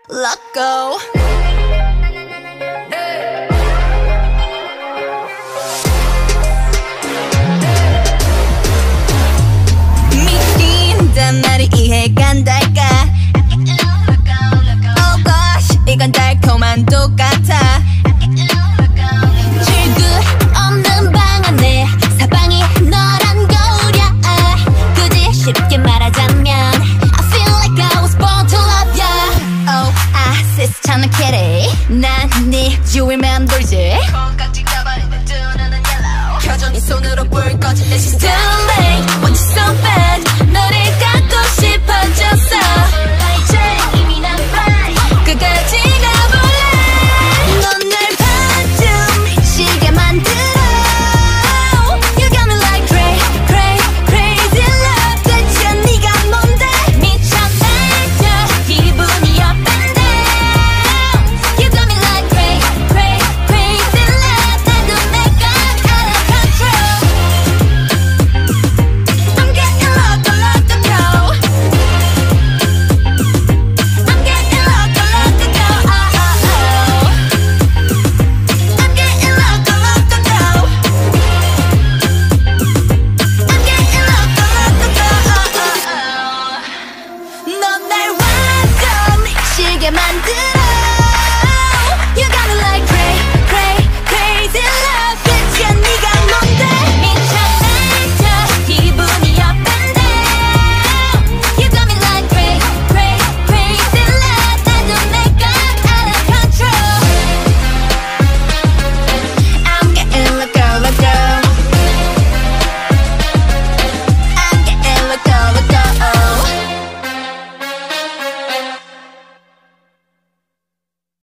LOCO. 믿긴단 말이 이해가 안 될까? Oh gosh, 이건 달콤한 똑같아. 출구 없는 방 안에 사방이 너란 거울이야. 굳이 쉽게 말하자면 I feel like I was born to love ya. Oh, 시스찮은 kitty. 난 네 주위만 돌지. 콩깍지 가발인데 두 눈은 yellow. 켜져 네 손으로 불 꺼진 내 시스템. Too late, want you so bad. 너를 갖고 싶어졌어. 이제 이미 난 fine. 끝까지 가볼래. 넌 날 반쯤 미치게 만들어. You got me like crazy love. 대체 네가 뭔데? 미쳐 날려 기분이 up and down. You got me like crazy love. 나도 내가 out of control. I'm getting loco, loco, go. I'm getting loco, loco, go. I'm getting loco, loco, go. I'm getting loco, loco, go. 넌 날 완전 미치게 만들어.